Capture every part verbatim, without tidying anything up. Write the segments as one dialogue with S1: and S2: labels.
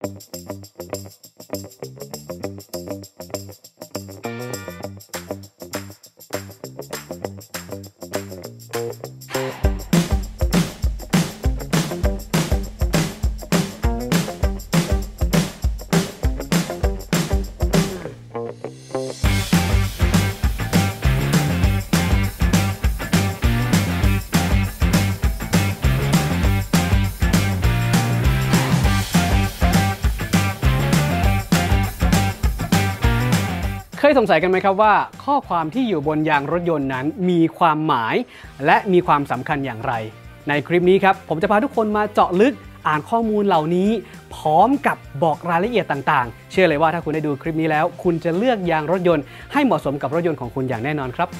S1: เคยสงสัยกันไหมครับว่าข้อความที่อยู่บนยางรถยนต์นั้นมีความหมายและมีความสำคัญอย่างไรในคลิปนี้ครับผมจะพาทุกคนมาเจาะลึกอ่านข้อมูลเหล่านี้พร้อมกับบอกรายละเอียดต่างๆเชื่อเลยว่าถ้าคุณได้ดูคลิปนี้แล้วคุณจะเลือกยางรถยนต์ให้เหมาะสมกับรถยนต์ของคุณอย่างแน่นอนครับ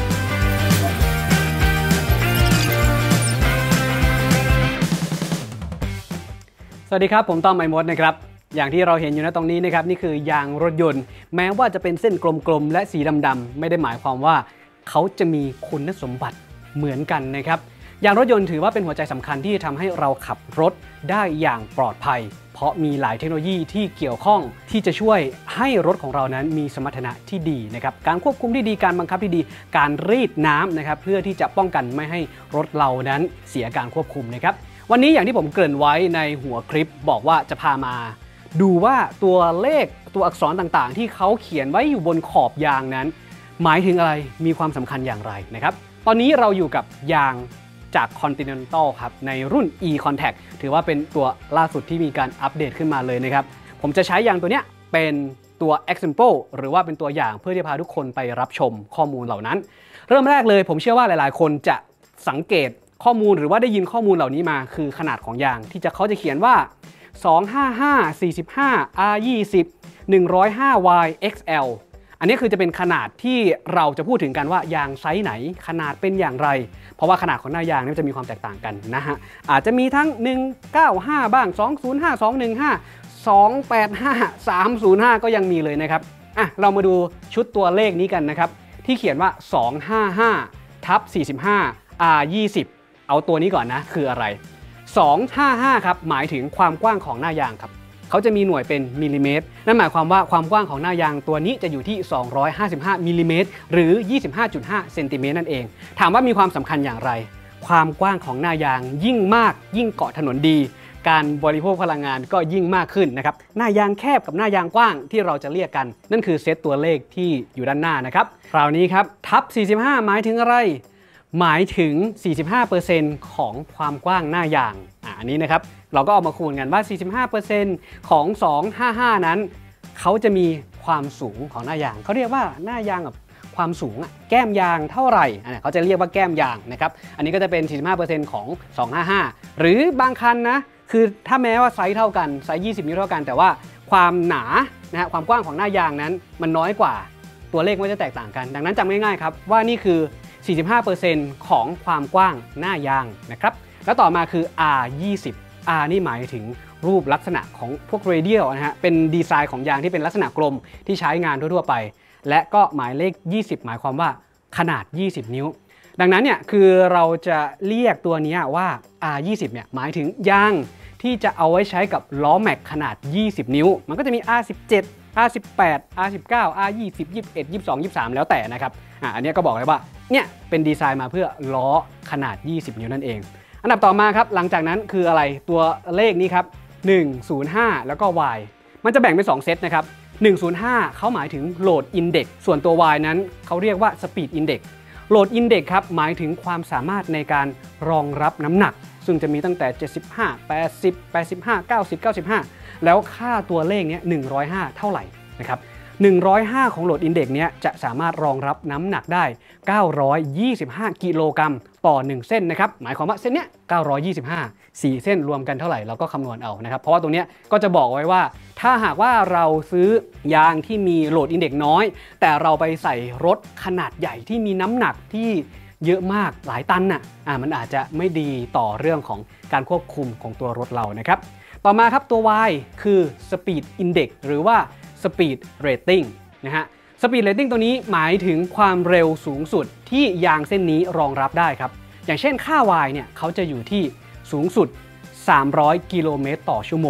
S1: สวัสดีครับผมต้อมไอมดนะครับอย่างที่เราเห็นอยู่ณตรงนี้นะครับนี่คือยางรถยนต์แม้ว่าจะเป็นเส้นกลมๆและสีดำๆไม่ได้หมายความว่าเขาจะมีคุณสมบัติเหมือนกันนะครับยางรถยนต์ถือว่าเป็นหัวใจสำคัญที่ทำให้เราขับรถได้อย่างปลอดภัยเพราะมีหลายเทคโนโลยีที่เกี่ยวข้องที่จะช่วยให้รถของเรานั้นมีสมรรถนะที่ดีนะครับการควบคุมที่ดีการบังคับที่ดีการรีดน้ำนะครับเพื่อที่จะป้องกันไม่ให้รถเรานั้นเสียการควบคุมนะครับวันนี้อย่างที่ผมเกริ่นไว้ในหัวคลิปบอกว่าจะพามาดูว่าตัวเลขตัวอักษรต่างๆที่เขาเขียนไว้อยู่บนขอบยางนั้นหมายถึงอะไรมีความสำคัญอย่างไรนะครับตอนนี้เราอยู่กับยางจาก Continental ครับในรุ่น E-Contact ถือว่าเป็นตัวล่าสุดที่มีการอัปเดตขึ้นมาเลยนะครับผมจะใช้ยางตัวเนี้ยเป็นตัว example หรือว่าเป็นตัวอย่างเพื่อที่พาทุกคนไปรับชมข้อมูลเหล่านั้นเริ่มแรกเลยผมเชื่อว่าหลายๆคนจะสังเกตข้อมูลหรือว่าได้ยินข้อมูลเหล่านี้มาคือขนาดของยางที่จะเขาจะเขียนว่าสองห้าห้า สี่สิบห้า อาร์ ยี่สิบ หนึ่งร้อยห้า วาย เอ็กซ์ แอล อันนี้คือจะเป็นขนาดที่เราจะพูดถึงกันว่ายางไซส์ไหนขนาดเป็นอย่างไรเพราะว่าขนาดของหน้ายางนี่จะมีความแตกต่างกันนะฮะอาจจะมีทั้งหนึ่งเก้าห้าบ้างสองศูนย์ห้า สองหนึ่งห้า สองแปดห้า สามศูนย์ห้าก็ยังมีเลยนะครับอ่ะเรามาดูชุดตัวเลขนี้กันนะครับที่เขียนว่าสองห้าห้า ทับ สี่สิบห้า อาร์ ยี่สิบ เอาตัวนี้ก่อนนะคืออะไรสองห้าห้าครับหมายถึงความกว้างของหน้ายางครับเขาจะมีหน่วยเป็นมิลลิเมตรนั่นหมายความว่าความกว้างของหน้ายางตัวนี้จะอยู่ที่สองร้อยห้าสิบห้ามิลลิเมตรหรือ ยี่สิบห้าจุดห้า เซนติเมตรนั่นเองถามว่ามีความสำคัญอย่างไรความกว้างของหน้ายางยิ่งมากยิ่งเกาะถนนดีการบริโภคพลังงานก็ยิ่งมากขึ้นนะครับหน้ายางแคบกับหน้ายางกว้างที่เราจะเรียกกันนั่นคือเซตตัวเลขที่อยู่ด้านหน้านะครับคราวนี้ครับทับสี่สิบห้าหมายถึงอะไรหมายถึง สี่สิบห้าเปอร์เซ็นต์ ของความกว้างหน้ายางอ่ะอันนี้นะครับเราก็เอามาคูณกันว่า สี่สิบห้าเปอร์เซ็นต์ ของสองห้าห้านั้นเขาจะมีความสูงของหน้ายางเขาเรียกว่าหน้ายางกับความสูงแก้มยางเท่าไหร่อ่ะเขาจะเรียกว่าแก้มยางนะครับอันนี้ก็จะเป็น สี่สิบห้าเปอร์เซ็นต์ ของสองห้าห้าหรือบางคันนะคือถ้าแม้ว่าไซส์เท่ากันไซส์ยี่สิบนิ้วเท่ากันแต่ว่าความหนานะฮะความกว้างของหน้ายางนั้นมันน้อยกว่าตัวเลขมันจะแตกต่างกันดังนั้นจำง่ายๆครับว่านี่คือสี่สิบห้าเปอร์เซ็นต์ ของความกว้างหน้ายางนะครับแล้วต่อมาคือ อาร์ ยี่สิบ R นี่หมายถึงรูปลักษณะของพวกเรเดียลนะฮะเป็นดีไซน์ของยางที่เป็นลักษณะกลมที่ใช้งานทั่วๆไปและก็หมายเลขยี่สิบหมายความว่าขนาดยี่สิบนิ้วดังนั้นเนี่ยคือเราจะเรียกตัวนี้ว่า อาร์ ยี่สิบ เนี่ยหมายถึงยางที่จะเอาไว้ใช้กับล้อแม็กขนาดยี่สิบนิ้วมันก็จะมี อาร์ สิบเจ็ด อาร์ สิบแปด อาร์ สิบเก้า อาร์ ยี่สิบ ยี่สิบเอ็ด ยี่สิบสอง ยี่สิบสามแล้วแต่นะครับอ่ะอันนี้ก็บอกเลยว่าเนี่ยเป็นดีไซน์มาเพื่อล้อขนาดยี่สิบนิ้วนั่นเองอันดับต่อมาครับหลังจากนั้นคืออะไรตัวเลขนี้ครับหนึ่งศูนย์ห้าแล้วก็ Y มันจะแบ่งเป็นสองเซตนะครับหนึ่งศูนย์ห้าเขาหมายถึง Load Index ส่วนตัว Y นั้นเขาเรียกว่า Speed Index Load Index ครับหมายถึงความสามารถในการรองรับน้ำหนักซึ่งจะมีตั้งแต่เจ็ดสิบห้า แปดสิบ แปดสิบห้า เก้าสิบ เก้าสิบห้าแล้วค่าตัวเลขนี้หนึ่งร้อยห้าเท่าไหร่นะครับหนึ่งร้อยห้าของโหลดอินเด็กซ์เนี้ยจะสามารถรองรับน้ำหนักได้เก้าร้อยยี่สิบห้ากิโลกรัมต่อหนึ่งเส้นนะครับหมายความว่าเส้นเนี้ยเก้าร้อยยี่สิบห้า สี่เส้นรวมกันเท่าไหร่เราก็คำนวณเอานะครับเพราะว่าตรงเนี้ยก็จะบอกไว้ว่าถ้าหากว่าเราซื้อยางที่มีโหลดอินเด็กซ์น้อยแต่เราไปใส่รถขนาดใหญ่ที่มีน้ำหนักที่เยอะมากหลายตันน่ะอ่ามันอาจจะไม่ดีต่อเรื่องของการควบคุมของตัวรถเรานะครับต่อมาครับตัว Y คือ Speed Index หรือว่า Speed Rating นะฮะ Speed Rating ตัวนี้หมายถึงความเร็วสูงสุดที่ยางเส้นนี้รองรับได้ครับอย่างเช่นค่า Y เนี่ยเขาจะอยู่ที่สูงสุดสามร้อยกิโลเมตรต่อชั่วโมง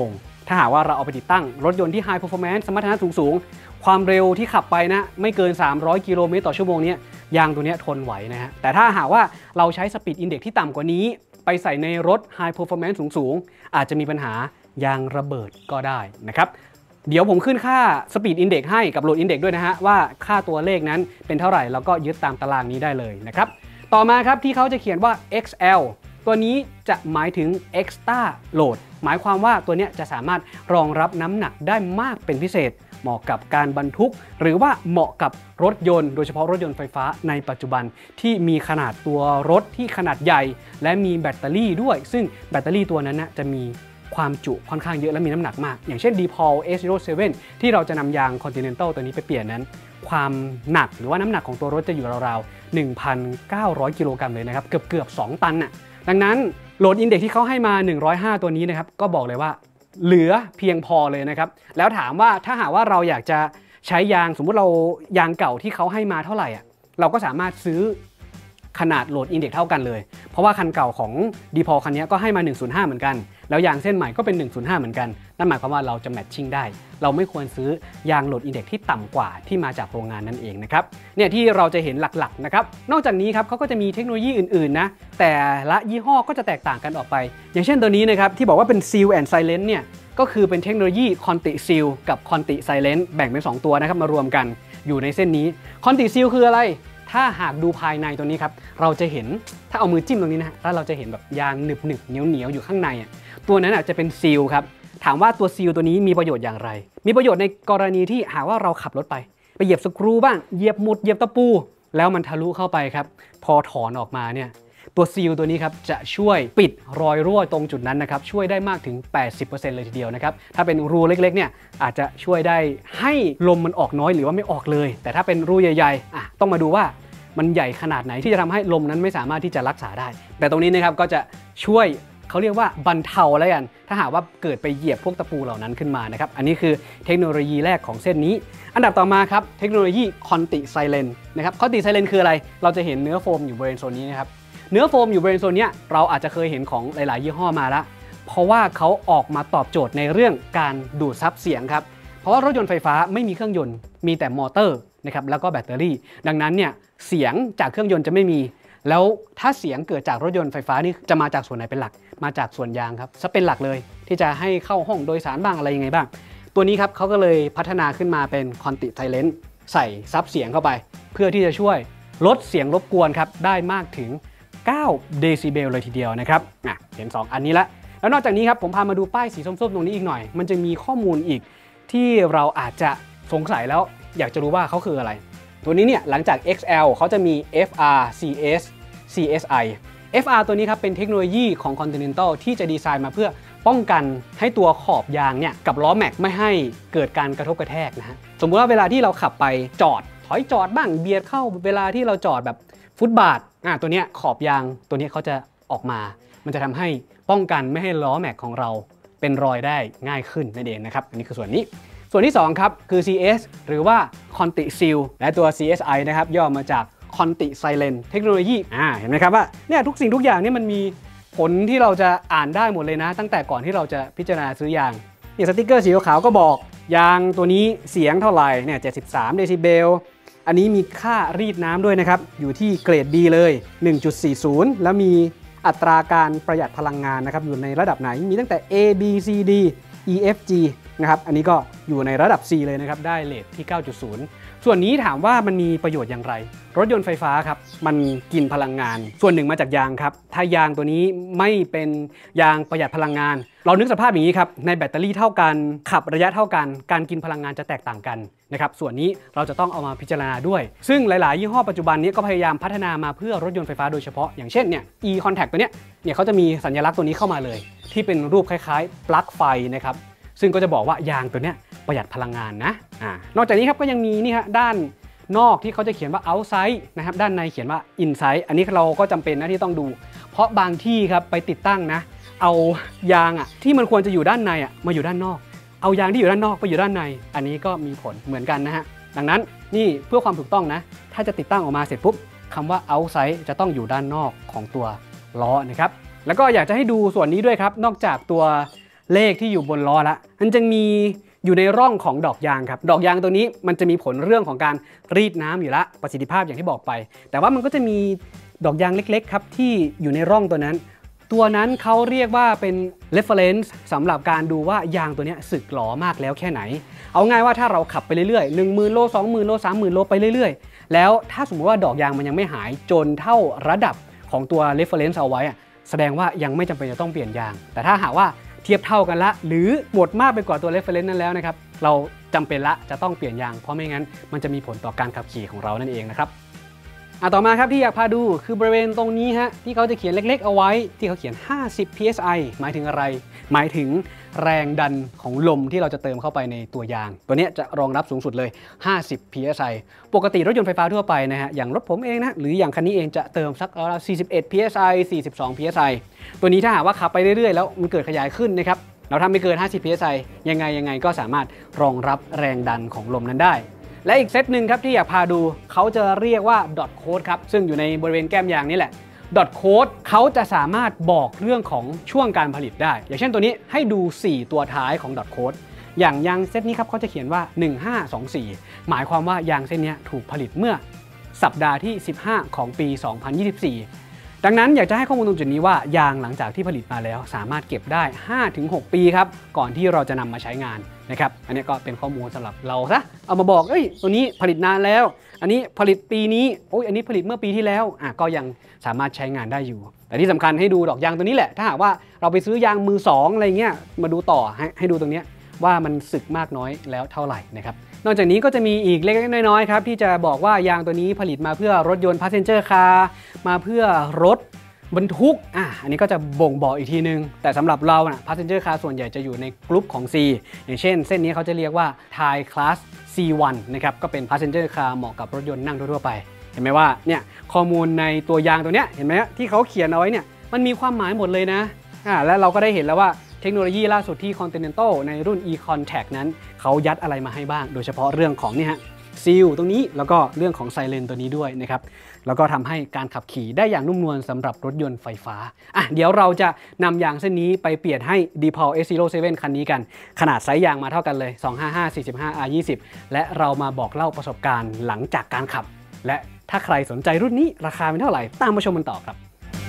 S1: ถ้าหากว่าเราเอาไปติดตั้งรถยนต์ที่ High Performance สมรรถนะสูงๆความเร็วที่ขับไปนะไม่เกินสามร้อยกิโลเมตรต่อชั่วโมงนี้ยางตัวนี้ทนไหวนะฮะแต่ถ้าหากว่าเราใช้ Speed Index ที่ต่ำกว่านี้ไปใส่ในรถ High Performance สูงๆอาจจะมีปัญหายางระเบิดก็ได้นะครับเดี๋ยวผมขึ้นค่า Speed Index ให้กับ Road Index ด้วยนะฮะว่าค่าตัวเลขนั้นเป็นเท่าไหร่แล้วก็ยึดตามตารางนี้ได้เลยนะครับต่อมาครับที่เขาจะเขียนว่า เอ็กซ์ แอล ตัวนี้จะหมายถึง Extra Load หมายความว่าตัวนี้จะสามารถรองรับน้ำหนักได้มากเป็นพิเศษเหมาะกับการบรรทุกหรือว่าเหมาะกับรถยนต์โดยเฉพาะรถยนต์ไฟฟ้าในปัจจุบันที่มีขนาดตัวรถที่ขนาดใหญ่และมีแบตเตอรี่ด้วยซึ่งแบตเตอรี่ตัวนั้นนะจะมีความจุค่อนข้างเยอะและมีน้ำหนักมากอย่างเช่น ดี พี โอ แอล เอส ศูนย์ เซเว่น ที่เราจะนำยาง Continental ตัวนี้ไปเปลี่ยนนั้นความหนักหรือว่าน้ำหนักของตัวรถจะอยู่ราวๆ หนึ่งพันเก้าร้อย กิโลกรัมเลยนะครับเกือบเกือบสองตันน่ะดังนั้นโหลดอินเด็กซ์ที่เขาให้มาหนึ่งร้อยห้าตัวนี้นะครับก็บอกเลยว่าเหลือเพียงพอเลยนะครับแล้วถามว่าถ้าหากว่าเราอยากจะใช้ยางสมมุติเรายางเก่าที่เขาให้มาเท่าไหร่อ่ะเราก็สามารถซื้อขนาดโหลดอินเด็กซ์เท่ากันเลยเพราะว่าคันเก่าของ ดี พี โอ แอล คันนี้ก็ให้มาหนึ่งศูนย์ห้าเหมือนกันแล้วยางเส้นใหม่ก็เป็นหนึ่งศูนย์ห้าเหมือนกันนั่นหมายความว่าเราจะแมทชิ่งได้เราไม่ควรซื้อยางโหลดอินเด็กซ์ที่ต่ำกว่าที่มาจากโรงงานนั่นเองนะครับเนี่ยที่เราจะเห็นหลักๆนะครับนอกจากนี้ครับเขาก็จะมีเทคโนโลยีอื่นๆนะแต่ละยี่ห้อก็จะแตกต่างกันออกไปอย่างเช่นตัวนี้นะครับที่บอกว่าเป็น Seal and Silent เนี่ยก็คือเป็นเทคโนโลยี Conti Seal กับ Conti Silent แบ่งเป็นสองตัวนะครับมารวมกันอยู่ในเส้นนี้ Conti Seal คืออะไรถ้าหากดูภายในตัวนี้ครับเราจะเห็นถ้าเอามือจิ้มตรงนี้นะแล้วเราจะเห็นแบบยางหนึบหนึบเหนียวเหนียวอยู่ข้างในอ่ะตัวนั้นอาจจะเป็นซีลครับถามว่าตัวซีลตัวนี้มีประโยชน์อย่างไรมีประโยชน์ในกรณีที่หากว่าเราขับรถไปไปเหยียบสกรูบ้างเหยียบหมุดเหยียบตะปูแล้วมันทะลุเข้าไปครับพอถอนออกมาเนี่ยตัวซีลตัวนี้ครับจะช่วยปิดรอยรั่วตรงจุดนั้นนะครับช่วยได้มากถึง แปดสิบเปอร์เซ็นต์ เลยทีเดียวนะครับถ้าเป็นรูเล็กๆเนี่ยอาจจะช่วยได้ให้ลมมันออกน้อยหรือว่าไม่ออกเลยแต่ถ้าเป็นรูใหญ่ๆอ่ะต้องมาดูว่ามันใหญ่ขนาดไหนที่จะทำให้ลมนั้นไม่สามารถที่จะรักษาได้แต่ตรงนี้นะครับก็จะช่วยเขาเรียกว่าบรรเทาแล้วกันถ้าหากว่าเกิดไปเหยียบพวกตะปูเหล่านั้นขึ้นมานะครับอันนี้คือเทคโนโลยีแรกของเส้นนี้อันดับต่อมาครับเทคโนโลยี Conti Silent นะครับ Conti Silent คืออะไรเราจะเห็นเนื้อโฟมอยู่บริเวณโซนนี้นะครับเนื้อโฟมอยู่บริเวณโซนนี้เราอาจจะเคยเห็นของหลายๆยี่ห้อมาแล้วเพราะว่าเขาออกมาตอบโจทย์ในเรื่องการดูดซับเสียงครับเพราะว่ารถยนต์ไฟฟ้าไม่มีเครื่องยนต์มีแต่มอเตอร์นะครับแล้วก็แบตเตอรี่ดังนั้นเนี่ยเสียงจากเครื่องยนต์จะไม่มีแล้วถ้าเสียงเกิดจากรถยนต์ไฟฟ้านี่จะมาจากส่วนไหนเป็นหลักมาจากส่วนยางครับจะเป็นหลักเลยที่จะให้เข้าห้องโดยสารบ้างอะไรยังไงบ้างตัวนี้ครับเขาก็เลยพัฒนาขึ้นมาเป็น Conti Silent ใส่ซับเสียงเข้าไปเพื่อที่จะช่วยลดเสียงรบกวนครับได้มากถึงเก้าเดซิเบลเลยทีเดียวนะครับอ่ะเห็นสองอันนี้ละแล้วนอกจากนี้ครับผมพามาดูป้ายสีส้มๆตรงนี้อีกหน่อยมันจะมีข้อมูลอีกที่เราอาจจะสงสัยแล้วอยากจะรู้ว่าเขาคืออะไรตัวนี้เนี่ยหลังจาก เอ็กซ์ แอล เขาจะมี เอฟ อาร์ ซี เอส ซี เอส ไอ เอฟ อาร์ ตัวนี้ครับเป็นเทคโนโลยีของ Continental ที่จะดีไซน์มาเพื่อป้องกันให้ตัวขอบยางเนี่ยกับล้อแม็กไม่ให้เกิดการกระทบกระแทกนะฮะสมมุติว่าเวลาที่เราขับไปจอดถอยจอดบ้างเบียดเข้าเวลาที่เราจอดแบบฟุตบาทอ่ะตัวเนี้ยขอบยางตัวนี้เขาจะออกมามันจะทำให้ป้องกันไม่ให้ล้อแม็กของเราเป็นรอยได้ง่ายขึ้นนั่นเองนะครับอันนี้คือส่วนนี้ส่วนที่สองครับคือ ซี เอส หรือว่า Conti Seal และตัว ซี เอส ไอ นะครับย่อมาจาก Conti Silent เทคโนโลยีอ่าเห็นไหมครับว่าเนี่ยทุกสิ่งทุกอย่างนี่มันมีผลที่เราจะอ่านได้หมดเลยนะตั้งแต่ก่อนที่เราจะพิจารณาซื้อยางเนี่ยสติ๊กเกอร์สีขาวก็บอกยางตัวนี้เสียงเท่าไหร่เนี่ยเจ็ดสิบสามเดซิเบลอันนี้มีค่ารีดน้ำด้วยนะครับอยู่ที่เกรด B เลย หนึ่งจุดสี่ศูนย์ แล้วมีอัตราการประหยัดพลังงานนะครับอยู่ในระดับไหนมีตั้งแต่ A B C D E F G นะครับอันนี้ก็อยู่ในระดับ C เลยนะครับได้เรทที่ เก้าจุดศูนย์ ส่วนนี้ถามว่ามันมีประโยชน์อย่างไรรถยนต์ไฟฟ้าครับมันกินพลังงานส่วนหนึ่งมาจากยางครับถ้ายางตัวนี้ไม่เป็นยางประหยัดพลังงานเรานึกสภาพอย่างนี้ครับในแบตเตอรี่เท่ากันขับระยะเท่ากันการกินพลังงานจะแตกต่างกันนะครับส่วนนี้เราจะต้องเอามาพิจารณาด้วยซึ่งหลายๆยี่ห้อปัจจุบันนี้ก็พยายามพัฒนามาเพื่อรถยนต์ไฟฟ้าโดยเฉพาะอย่างเช่นเนี่ย e-contact ตัวเนี้ยเนี่ยเขาจะมีสัญลักษณ์ตัวนี้เข้ามาเลยที่เป็นรูปคล้ายๆปลั๊กไฟนะครับซึ่งก็จะบอกว่ายางตัวเนี้ยประหยัดพลังงานนะอ่านอกจากนี้ครับก็ยังมีนี่ฮะด้านนอกที่เขาจะเขียนว่า outside นะครับด้านในเขียนว่า inside อันนี้เราก็จำเป็นนะที่ต้องดูเพราะบางที่ครับไปติดตั้งนะเอายางอ่ะที่มันควรจะอยู่ด้านในอ่ะมาอยู่ด้านนอกเอายางที่อยู่ด้านนอกไปอยู่ด้านในอันนี้ก็มีผลเหมือนกันนะฮะดังนั้นนี่เพื่อความถูกต้องนะถ้าจะติดตั้งออกมาเสร็จปุ๊บคำว่า outside จะต้องอยู่ด้านนอกของตัวล้อนะครับแล้วก็อยากจะให้ดูส่วนนี้ด้วยครับนอกจากตัวเลขที่อยู่บนล้อละมันจะมีอยู่ในร่องของดอกยางครับดอกยางตัวนี้มันจะมีผลเรื่องของการรีดน้ำอยู่ละประสิทธิภาพอย่างที่บอกไปแต่ว่ามันก็จะมีดอกยางเล็กๆครับที่อยู่ในร่องตัวนั้นตัวนั้นเขาเรียกว่าเป็น reference สำหรับการดูว่ายางตัวนี้สึกหรอมากแล้วแค่ไหนเอาง่ายว่าถ้าเราขับไปเรื่อยๆ หนึ่งหมื่น โล สองหมื่น โล สามหมื่น โลไปเรื่อยๆแล้วถ้าสมมติว่าดอกยางมันยังไม่หายจนเท่าระดับของตัว reference เอาไว้แสดงว่ายังไม่จำเป็นจะต้องเปลี่ยนยางแต่ถ้าหากว่าเทียบเท่ากันละหรือหมดมากไปกว่าตัว reference นั้นแล้วนะครับเราจำเป็นละจะต้องเปลี่ยนยางเพราะไม่งั้นมันจะมีผลต่อการขับขี่ของเรานั่นเองนะครับอ่ะต่อมาครับที่อยากพาดูคือบริเวณตรงนี้ฮะที่เขาจะเขียนเล็กๆเอาไว้ที่เขาเขียนห้าสิบ พี เอส ไอ หมายถึงอะไรหมายถึงแรงดันของลมที่เราจะเติมเข้าไปในตัวยางตัวนี้จะรองรับสูงสุดเลยห้าสิบ พี เอส ไอ ปกติรถยนต์ไฟฟ้าทั่วไปนะฮะอย่างรถผมเองนะหรืออย่างคันนี้เองจะเติมสักราวๆสี่สิบเอ็ด พี เอส ไอ สี่สิบสอง พี เอส ไอ ตัวนี้ถ้าหากว่าขับไปเรื่อยๆแล้วมันเกิดขยายขึ้นนะครับเราทำไม่เกินห้าสิบ พี เอส ไอ ยังไงยังไงก็สามารถรองรับแรงดันของลมนั้นได้และอีกเซตหนึ่งครับที่อยากพาดูเขาจะเรียกว่า dot code ครับซึ่งอยู่ในบริเวณแก้มยางนี่แหละ dot code เขาจะสามารถบอกเรื่องของช่วงการผลิตได้อย่างเช่นตัวนี้ให้ดูสี่ตัวท้ายของ dot code อย่างยางเซตนี้ครับเขาจะเขียนว่าหนึ่งห้าสองสี่หมายความว่ายางเส้นนี้ถูกผลิตเมื่อสัปดาห์ที่สิบห้าของปีสองพันยี่สิบสี่ดังนั้นอยากจะให้ข้อมูลตรงจุดนี้ว่ายางหลังจากที่ผลิตมาแล้วสามารถเก็บได้ ห้าถึงหก ปีครับก่อนที่เราจะนำมาใช้งานนะครับอันนี้ก็เป็นข้อมูลสำหรับเราซะเอามาบอกเอ้ยตัวนี้ผลิตนานแล้วอันนี้ผลิตปีนี้โอ้ยอันนี้ผลิตเมื่อปีที่แล้วอ่ะก็ยังสามารถใช้งานได้อยู่แต่ที่สำคัญให้ดูดอกยางตัวนี้แหละถ้าหากว่าเราไปซื้อยางมือสองอะไรเงี้ยมาดูต่อให้ให้ดูตรงนี้ว่ามันสึกมากน้อยแล้วเท่าไหร่นะครับนอกจากนี้ก็จะมีอีกเล็กๆน้อยๆครับที่จะบอกว่ายางตัวนี้ผลิตมาเพื่อรถยนต์ passenger car มาเพื่อรถบรรทุกอ่ะอันนี้ก็จะบ่งบอกอีกทีนึงแต่สำหรับเรานะ passenger car ส่วนใหญ่จะอยู่ในกลุ่มของ C อย่างเช่นเส้นนี้เขาจะเรียกว่า Thai Class ซี วัน นะครับก็เป็น passenger car เหมาะกับรถยนต์นั่งทั่วไปเห็นไหมว่าเนี่ยข้อมูลในตัวยางตัวเนี้ยเห็นไหมที่เขาเขียนเอาไว้เนี่ยมันมีความหมายหมดเลยนะอ่าและเราก็ได้เห็นแล้วว่าเทคโนโลยีล่าสุดที่ Continental ในรุ่น e-contact นั้นเขายัดอะไรมาให้บ้างโดยเฉพาะเรื่องของนี่ฮะซีลตรงนี้แล้วก็เรื่องของไซเรนตัวนี้ด้วยนะครับแล้วก็ทำให้การขับขี่ได้อย่างนุ่มนวลสำหรับรถยนต์ไฟฟ้าอ่ะเดี๋ยวเราจะนำยางเส้นนี้ไปเปลี่ยนให้ ดี พี โอ เอส ศูนย์ เจ็ด คันนี้กันขนาดไซส์ยางมาเท่ากันเลยสองห้าห้า สี่สิบห้า อาร์ ยี่สิบและเรามาบอกเล่าประสบการณ์หลังจากการขับและถ้าใครสนใจรุ่นนี้ราคาเป็นเท่าไหร่ตามมาชมกันต่อครับ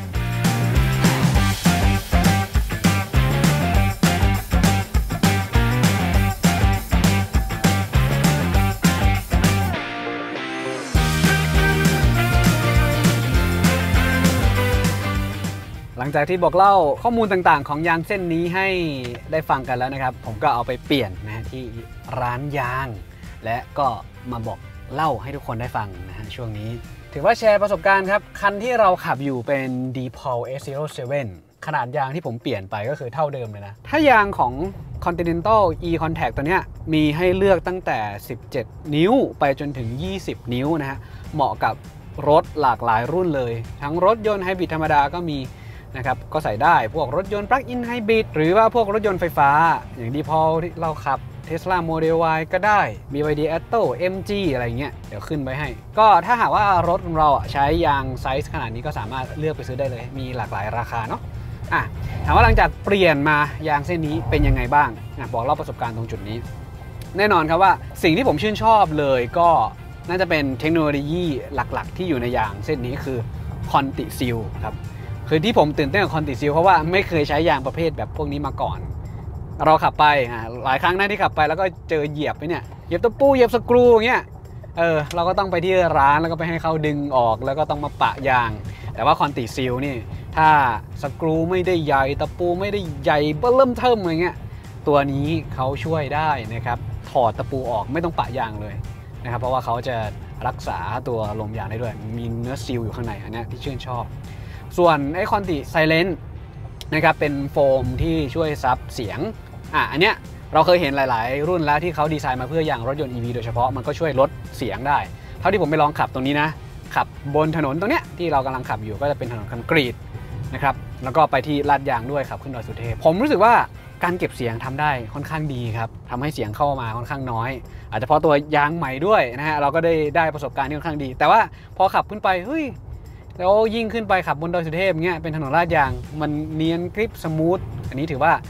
S1: หลังจากที่บอกเล่าข้อมูลต่างๆของยางเส้นนี้ให้ได้ฟังกันแล้วนะครับผมก็เอาไปเปลี่ยนนะที่ร้านยางและก็มาบอกเล่าให้ทุกคนได้ฟังนะฮะช่วงนี้ถือว่าแชร์ประสบการณ์ครับคันที่เราขับอยู่เป็น ดี พี โอ เอส ศูนย์ เจ็ด ขนาดยางที่ผมเปลี่ยนไปก็คือเท่าเดิมเลยนะถ้ายางของ Continental e-contact ตัวเนี้ยมีให้เลือกตั้งแต่สิบเจ็ดนิ้วไปจนถึงยี่สิบนิ้วนะฮะเหมาะกับรถหลากหลายรุ่นเลยทั้งรถยนต์ไฮบริดธรรมดาก็มีนะครับก็ใส่ได้พวกรถยนต์ plug-in hybrid หรือว่าพวกรถยนต์ไฟฟ้าอย่างดีพอที่เราขับ Tesla Model Y ก็ได้ บี วาย ดี Atto เอ็ม จี อะไรเงี้ยเดี๋ยวขึ้นไปให้ก็ถ้าหากว่ารถของเราใช้ยางไซส์ขนาดนี้ก็สามารถเลือกไปซื้อได้เลยมีหลากหลายราคาเนาะอ่ะถามว่าหลังจากเปลี่ยนมายางเส้นนี้เป็นยังไงบ้างนะบอกเล่าประสบการณ์ตรงจุดนี้แน่นอนครับว่าสิ่งที่ผมชื่นชอบเลยก็น่าจะเป็นเทคโนโลยีหลักๆที่อยู่ในยางเส้นนี้คือ Conti Seal ครับคือที่ผมตื่นเต้นกับคอนติซิลเพราะว่าไม่เคยใช้ยางประเภทแบบพวกนี้มาก่อนเราขับไปหลายครั้งนะที่ขับไปแล้วก็เจอเหยียบไปเนี่ยเหยียบตะปูเหยียบสกรูอย่างเงี้ยเออเราก็ต้องไปที่ร้านแล้วก็ไปให้เขาดึงออกแล้วก็ต้องมาปะยางแต่ว่าคอนติซิลนี่ถ้าสกรูไม่ได้ใหญ่ตะปูไม่ได้ใหญ่เบิ่มเทิมอะไรเงี้ยตัวนี้เขาช่วยได้นะครับถอดตะปูออกไม่ต้องปะยางเลยนะครับเพราะว่าเขาจะรักษาตัวลมยางได้ด้วยมีเนื้อซีลอยู่ข้างในอันนี้ที่ชื่นชอบส่วนไอ้คอนติไซเลนต์นะครับเป็นโฟมที่ช่วยซับเสียงอ่ะอันเนี้ยเราเคยเห็นหลายๆรุ่นแล้วที่เขาดีไซน์มาเพื่อยางรถยนต์ อี วี โดยเฉพาะมันก็ช่วยลดเสียงได้เท่าที่ผมไปลองขับตรงนี้นะขับบนถนนตรงเนี้ยที่เรากำลังขับอยู่ก็จะเป็นถนนคอนกรีตนะครับแล้วก็ไปที่ลาดยางด้วยขับขึ้นดอยสุเทพผมรู้สึกว่าการเก็บเสียงทำได้ค่อนข้างดีครับทำให้เสียงเข้ามาค่อนข้างน้อยอาจจะเพราะตัวยางใหม่ด้วยนะฮะเราก็ได้ได้ประสบการณ์ที่ค่อนข้างดีแต่ว่าพอขับขึ้นไปเฮ้ยแล้วยิ่งขึ้นไปขับบนดอยสุเทพเงี้ยเป็นถนนลาดยางมันเนียนกริบสมูทอันนี้ถือว่า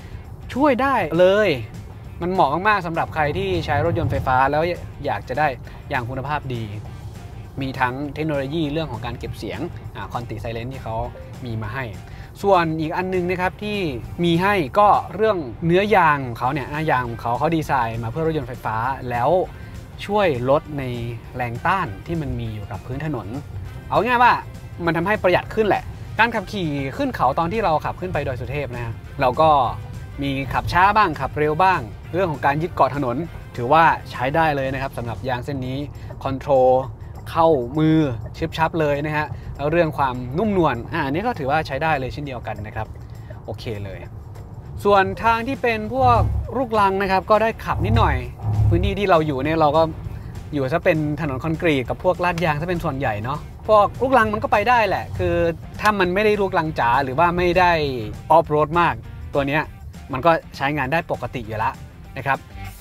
S1: ช่วยได้เลยมันเหมาะมากๆสำหรับใครที่ใช้รถยนต์ไฟฟ้าแล้วอยากจะได้ยางคุณภาพดีมีทั้งเทคโนโลยีเรื่องของการเก็บเสียงคอนติไซเลนที่เขามีมาให้ส่วนอีกอันนึงนะครับที่มีให้ก็เรื่องเนื้อยางของเขาเนี่ยยางของเขาเขาดีไซน์มาเพื่อรถยนต์ไฟฟ้าแล้วช่วยลดในแรงต้านที่มันมีอยู่กับพื้นถนนเอาง่ายว่ามันทำให้ประหยัดขึ้นแหละการขับขี่ขึ้นเขาตอนที่เราขับขึ้นไปดอยสุเทพนะเราก็มีขับช้าบ้างขับเร็วบ้างเรื่องของการยึดเกาะถนนถือว่าใช้ได้เลยนะครับสำหรับยางเส้นนี้คอนโทรลเข้ามือชิบชับเลยนะฮะแล้วเรื่องความนุ่มนวลอ่านี้ก็ถือว่าใช้ได้เลยเช่นเดียวกันนะครับโอเคเลยส่วนทางที่เป็นพวกลูกรังนะครับก็ได้ขับนิดหน่อยพื้นที่ที่เราอยู่เนี่ยเราก็อยู่ซะเป็นถนนคอนกรีตกับพวกลาดยางซะเป็นส่วนใหญ่เนาะพวกลูกรังมันก็ไปได้แหละคือถ้ามันไม่ได้ลูกรังจ๋าหรือว่าไม่ได้ออฟโรดมากตัวเนี้ยมันก็ใช้งานได้ปกติอยู่แล้วนะครับ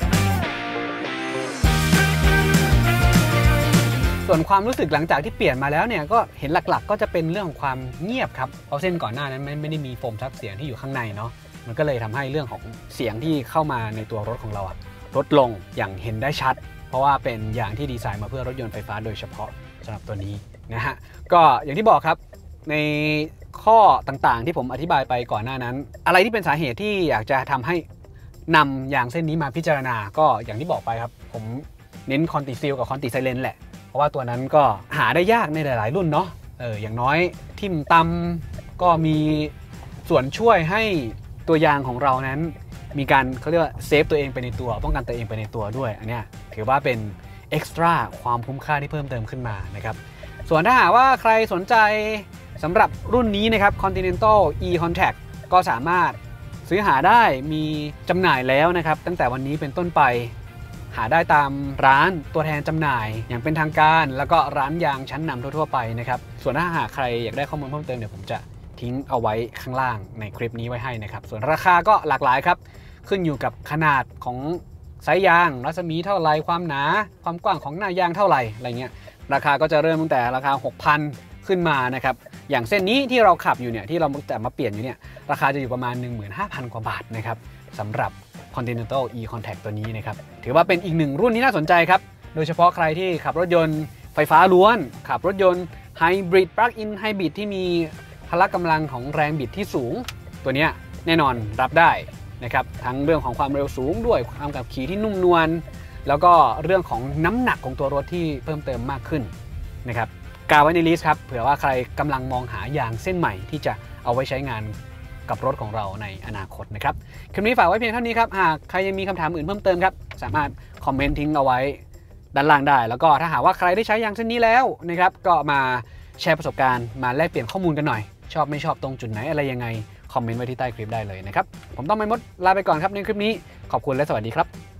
S1: ส่วนความรู้สึกหลังจากที่เปลี่ยนมาแล้วเนี่ยก็เห็นหลักๆก็จะเป็นเรื่องของความเงียบครับเพราะเส้นก่อนหน้านั้นไม่ได้มีโฟมซับเสียงที่อยู่ข้างในเนาะมันก็เลยทำให้เรื่องของเสียงที่เข้ามาในตัวรถของเราอะลดลงอย่างเห็นได้ชัดเพราะว่าเป็นยางที่ดีไซน์มาเพื่อรถยนต์ไฟฟ้าโดยเฉพาะสำหรับตัวนี้นะฮะก็อย่างที่บอกครับในข้อต่างๆที่ผมอธิบายไปก่อนหน้านั้นอะไรที่เป็นสาเหตุที่อยากจะทำให้นำยางเส้นนี้มาพิจารณาก็อย่างที่บอกไปครับผมเน้นคอนติซิลกับคอนติไซเลนแหละเพราะว่าตัวนั้นก็หาได้ยากในหลายๆรุ่นเนาะเอออย่างน้อยทิ่มตำก็มีส่วนช่วยให้ตัวยางของเรานั้นมีการเขาเรียกว่าเซฟตัวเองไปในตัวป้องกันตัวเองไปในตัวด้วยอันนี้ถือว่าเป็นเอ็กซ์ตร้าความคุ้มค่าที่เพิ่มเติมขึ้นมานะครับส่วนถ้าหากว่าใครสนใจสำหรับรุ่นนี้นะครับ Continental e-Contact ก็สามารถซื้อหาได้มีจำหน่ายแล้วนะครับตั้งแต่วันนี้เป็นต้นไปหาได้ตามร้านตัวแทนจำหน่ายอย่างเป็นทางการแล้วก็ร้านยางชั้นนำทั่วๆไปนะครับส่วนถ้าหากใครอยากได้ข้อมูลเพิ่มเติมเดี๋ยวผมจะทิ้งเอาไว้ข้างล่างในคลิปนี้ไว้ให้นะครับส่วนราคาก็หลากหลายครับขึ้นอยู่กับขนาดของไซส์ยางรัศมีเท่าไรความหนาความกว้างของหน้ายางเท่าไรอะไรเงี้ยราคาก็จะเริ่มตั้งแต่ราคา หกพัน ขึ้นมานะครับอย่างเส้นนี้ที่เราขับอยู่เนี่ยที่เราจะมาเปลี่ยนอยู่เนี่ยราคาจะอยู่ประมาณ หนึ่งหมื่นห้าพัน กว่าบาทนะครับสำหรับ Continental e-Contact ตัวนี้นะครับถือว่าเป็นอีกหนึ่งรุ่นที่น่าสนใจครับโดยเฉพาะใครที่ขับรถยนต์ไฟฟ้าล้วนขับรถยนต์ไฮบริดปลั๊กอินไฮบริดที่มีพละกำลังของแรงบิดที่สูงตัวนี้แน่นอนรับได้นะครับทั้งเรื่องของความเร็วสูงด้วยความขับขี่ที่นุ่มนวลแล้วก็เรื่องของน้ำหนักของตัวรถที่เพิ่มเติมมากขึ้นนะครับกาไว้ในลิสต์ครับเผื่อว่าใครกำลังมองหายางเส้นใหม่ที่จะเอาไว้ใช้งานกับรถของเราในอนาคตนะครับคลิปนี้ฝากไว้เพียงเท่านี้ครับหากใครยังมีคำถามอื่นเพิ่มเติมครับสามารถคอมเมนต์ทิ้งเอาไว้ด้านล่างได้แล้วก็ถ้าหากว่าใครได้ใช้ยางเส้นนี้แล้วนะครับก็มาแชร์ประสบการณ์มาแลกเปลี่ยนข้อมูลกันหน่อยชอบไม่ชอบตรงจุดไหนอะไรยังไงคอมเมนต์ไว้ที่ใต้คลิปได้เลยนะครับผมต้องไม่มดลาไปก่อนครับในคลิปนี้ขอบคุณและสวัสดีครับ